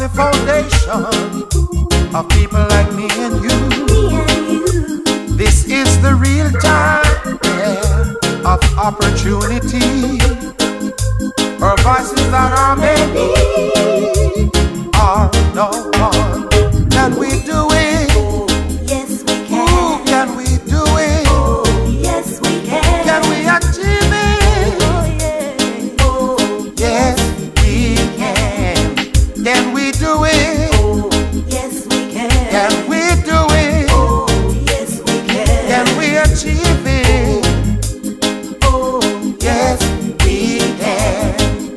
the foundation of people like me and you. This is the real time, yeah, of opportunity. Our voices that are many are no one. Can we do it? Oh, yes we can. Ooh, can we do it? Oh, yes we can. Can we achieve it? Oh, yeah. Oh, yes we can. Can we do it? Oh, yes we can. Can we do it? Oh, yes we can. Can we achieve it? Oh, yes we can.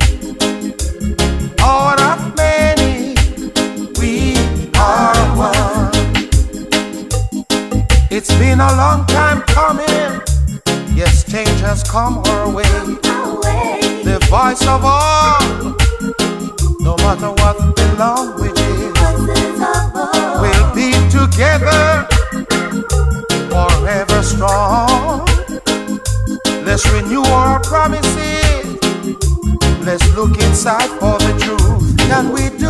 Out of many, we are one. It's been a long time coming. Yes, change has come our way. our way. The voice of all, no matter what the language is, Voices of all. we'll be together, forever strong. Let's renew our promises. Let's look inside for the truth. Can we do